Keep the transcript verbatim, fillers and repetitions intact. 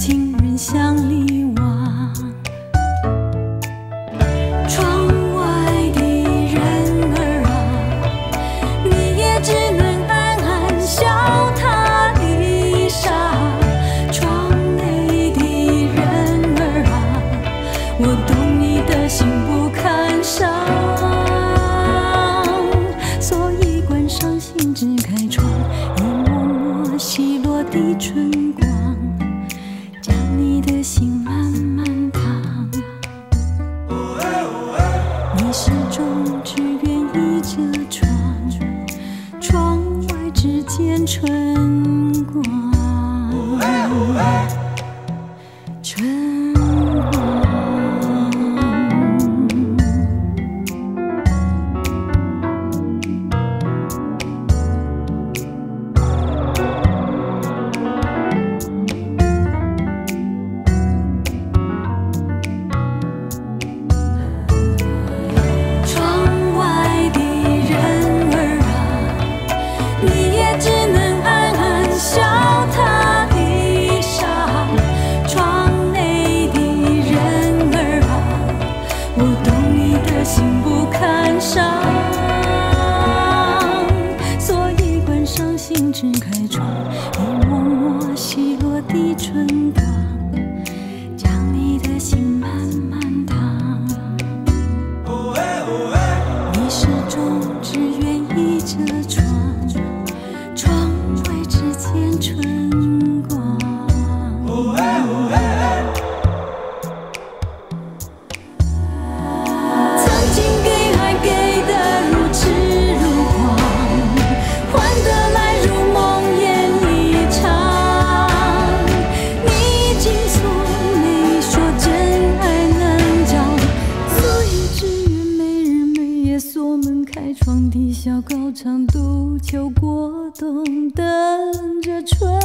情人向里望，窗外的人儿啊，你也只能暗暗笑他一傻。窗内的人儿啊，我懂你的心不堪伤，所以关上心，只开窗，一抹抹稀落的春光，将你的心慢慢烫。你始终只愿意这窗，窗外只见春光，春光。心不堪伤，所以关上心，只开窗，一抹抹稀落的春光，将你的心慢慢烫。你始终只愿意这窗，窗外只见春光。锁门开窗，地小高唱，杜秋过冬，等着春。